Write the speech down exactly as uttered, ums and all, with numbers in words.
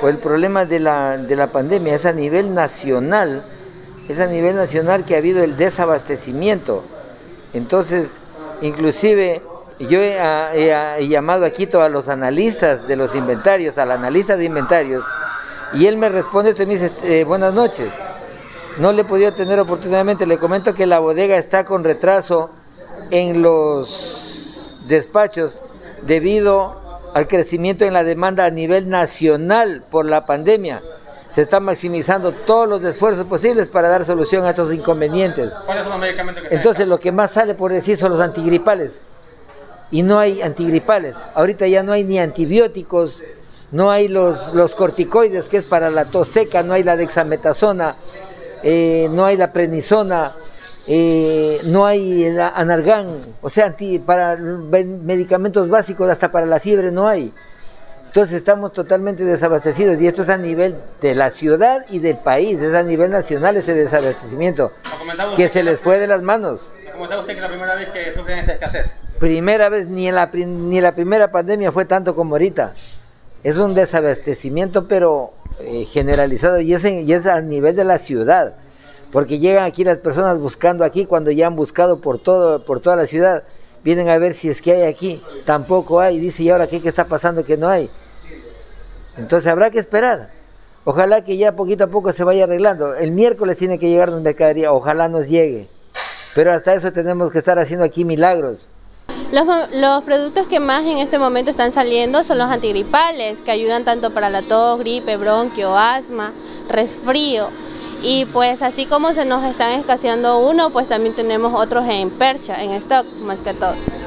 por el problema de la, de la pandemia, es a nivel nacional, es a nivel nacional que ha habido el desabastecimiento. Entonces, inclusive yo he, he, he llamado aquí a los analistas de los inventarios, al analista de inventarios, y él me responde, me dice, eh, buenas noches, no le he podido tener oportunamente, le comento que la bodega está con retraso en los despachos debido al crecimiento en la demanda a nivel nacional por la pandemia. Se están maximizando todos los esfuerzos posibles para dar solución a estos inconvenientes. ¿Cuáles son los medicamentos que Entonces lo que más sale por decir son los antigripales. Y no hay antigripales. Ahorita ya no hay ni antibióticos, no hay los, los corticoides, que es para la tos seca, no hay la dexametasona, eh, no hay la prednisona, eh, no hay el Analgan, o sea, anti, para medicamentos básicos, hasta para la fiebre no hay. Entonces estamos totalmente desabastecidos y esto es a nivel de la ciudad y del país, es a nivel nacional ese desabastecimiento, que se les fue de las manos. ¿Me comentaba usted que es la primera vez que sufren esta escasez? Primera vez, ni en la, ni la primera pandemia fue tanto como ahorita. Es un desabastecimiento pero eh, generalizado y es, en, y es a nivel de la ciudad, porque llegan aquí las personas buscando aquí cuando ya han buscado por, todo, por toda la ciudad. Vienen a ver si es que hay aquí, tampoco hay, dice, ¿y ahora qué, qué está pasando que no hay? Entonces habrá que esperar, ojalá que ya poquito a poco se vaya arreglando. El miércoles tiene que llegar una mercadería, ojalá nos llegue, pero hasta eso tenemos que estar haciendo aquí milagros. Los, los productos que más en este momento están saliendo son los antigripales, que ayudan tanto para la tos, gripe, bronquio, asma, resfrío. Y pues así como se nos están escaseando uno, pues también tenemos otros en percha, en stock más que todo.